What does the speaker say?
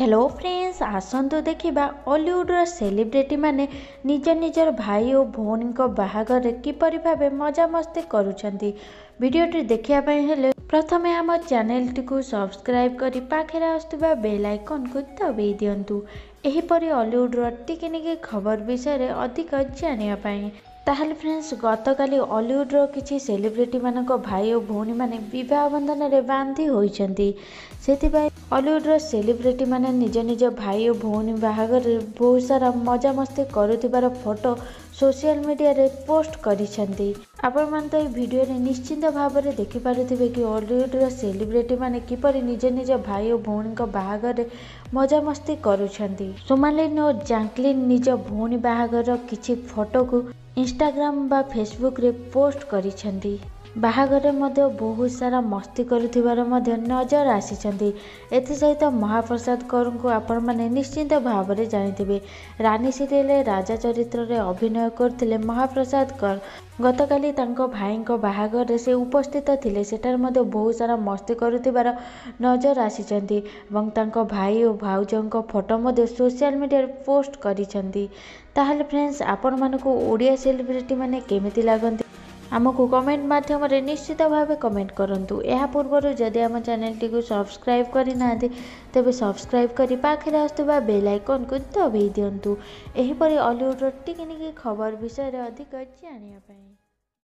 Hello friends, आसतु देखा हॉलीवुड्र celebrity माने निज निजर भाई और भौणी बाहागर किपरि भावे मजामस्ती करुछंती। वीडियोटी देखिया हेले प्रथमे आम चैनल टी सब्सक्राइब करी पाखरे आसुवा बेल आइकन को दबाई दियंतु। एहीपरि हॉलीवुड्र टिकिनिकी खबर विषय अधिक जानिया पाई। ताहले फ्रेंड्स, गतकाली हॉलीवुड्र किछि सेलिब्रिटी मानक भाई और भौणी माने विवाह बंधन रे बांधी होइछंती। सेथिबाई हॉलीवुड्र सेलिब्रिटी माने निज निज भाई और भौणी बाहागर बहुत सारा मजामस्ती करुथिबार फोटो सोशल मीडिया रे पोस्ट करिसेंती। आपण मान तो वीडियो रे निश्चिंत भाव में देखि पारुथिबे कि हॉलीवुड्र सेलिब्रिटी माने किपरि निज निज भाई और भौणी बाहागर रे मजामस्ती करुछंती। सोमालिन और जैकलिन निज भौणी बाहागर किछि फोटो को इंस्टाग्राम बा फेसबुक रे पोस्ट करिसेंती। बाहागर मध्य बहुत सारा मस्ती करुथिबार मध्य नजर आसीचंती। एथि सहित महाप्रसाद कर को आपण माने निश्चिंत भाव में जानिथिबे। रानी सीरियल राजा चरित्र रे अभिनय करथिले महाप्रसाद कर। गतकाली तांको भाईंको बाहागर रे से उपस्थित थिले। सेटार मध्य बहुत सारा मस्ती करुथिबार नजर आसीचंती एवं तांको भाई और भाउजोंको फोटो मध्य सोशल मीडिया रे पोस्ट करिसंती। ताहले फ्रेंड्स, आपण मानको ओडिया सेलिब्रिटी माने केमिति लागंती आमको कमेंट माध्यम निश्चित भाव कमेंट करंतु। एहा पूर्व जदि आम चैनल टी सब्सक्राइब करना तेबे सब्सक्राइब करी पाखरे आसुवा बेल आइकन को दबाई दियंतु। एहीपरि हॉलीवुड्र टिकिनिकी खबर विषय अधिक जानिया पाई।